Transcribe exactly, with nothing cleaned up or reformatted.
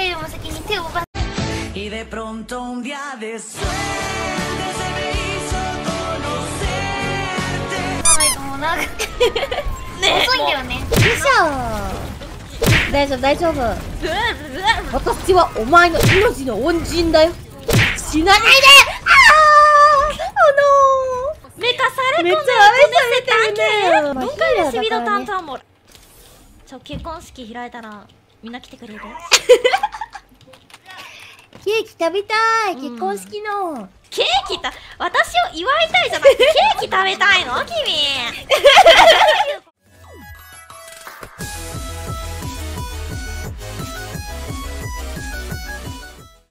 よりも先に手を動かす。 Y de pronto un día de suerte se me hizo conocerte。 ないともうなんか遅いんだよね。 よいしょ。大丈夫大丈夫。私はお前の命の恩人だよ。死なないで。 メカされめっちゃ込んで愛されてるね。 どんかいレシビド担当もちょ結婚式開いたらみんな来てくれる。 ケーキ食べたい。結婚式のケーキた私を祝いたいじゃなくてケーキ食べたいの君。